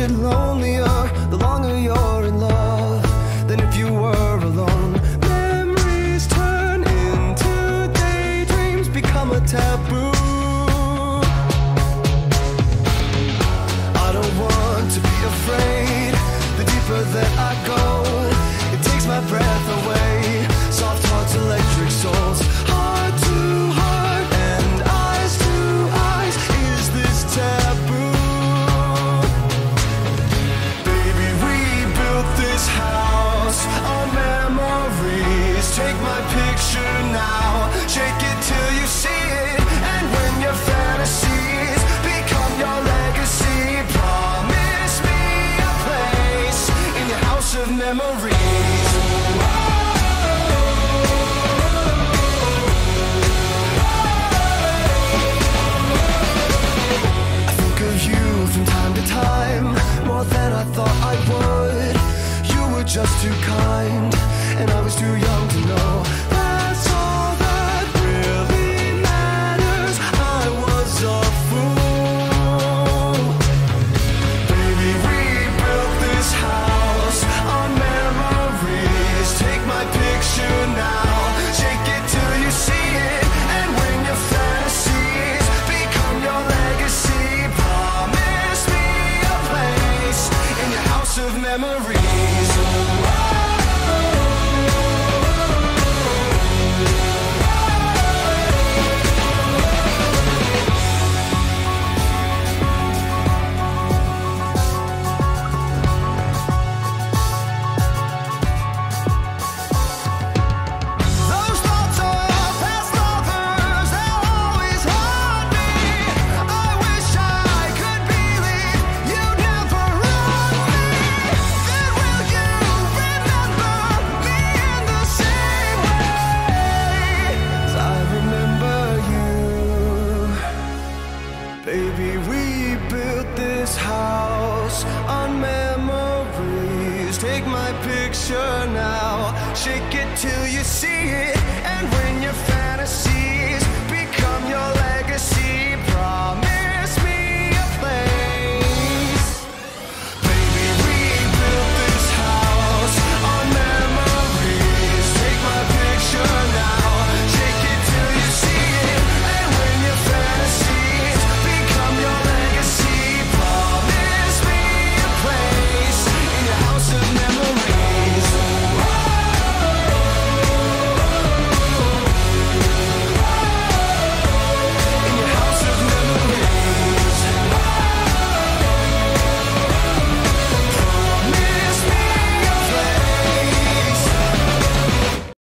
get lonelier the longer you're in love than if you were alone. Memories turn into daydreams, become a taboo. I don't want to be afraid. The deeper that I go, it takes my breath away. Soft hearts, electric souls, heart to heart and eyes to eyes. Is this taboo? Baby, we built this house on memories. Take my picture now, shake it till you see it. And when your fantasies become your legacy, promise me a place in your house of memories. I think of you from time to time, more than I thought I would. You were just too kind, and I was too young to know. That's all that really matters. I was a fool. Baby, we built this house on memories. Take my picture now, shake it till you see it. And when your fantasies become your legacy, promise me a place in your house of memories. Those thoughts of past lovers, they'll always haunt me. I wish I could believe you'd never run me. Then will you remember me in the same way as I remember you? Baby, we built this house on memories. Take my picture now, shake it till you see it. And when your fantasy